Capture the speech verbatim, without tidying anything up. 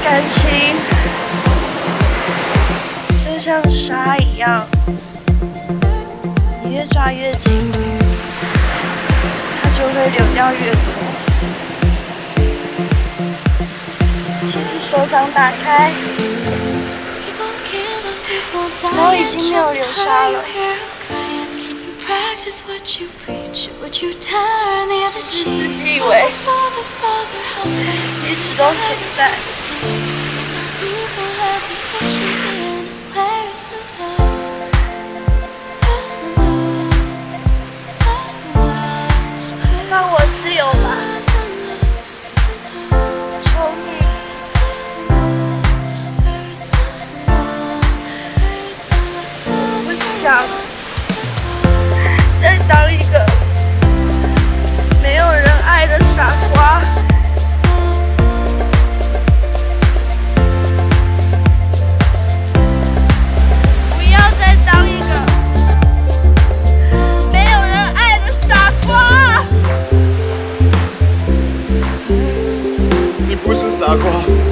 感情就像沙一样，你越抓越紧，它就会流掉越多。其实手掌打开，早已经没有流沙了。只是自己以为一直都存在。让我自由吧，求你。我不想再当一个没有人爱的傻瓜。不要再当一个没有人爱的傻瓜。 你不是傻瓜。